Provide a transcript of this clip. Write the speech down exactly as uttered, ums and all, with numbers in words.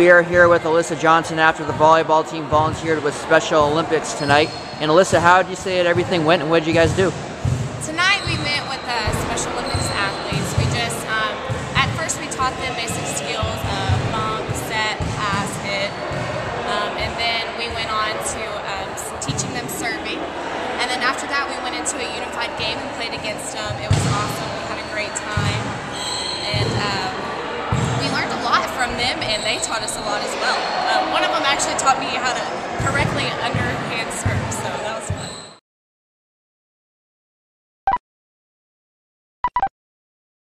we are here with Alissa Johnson after the volleyball team volunteered with Special Olympics tonight. And Alissa, how did you say it, everything went, and what did you guys do? Tonight we met with the Special Olympics athletes. We just, um, at first we taught them basic skills of bump, set, pass, hit, um, and then we went on to um, teaching them serving. And then after that we went into a unified game and played against them. It was awesome. We had a great time. And um, we learned a lot from them, and they taught us a lot as well. Um, one of them actually taught me how to correctly underhand serve, so that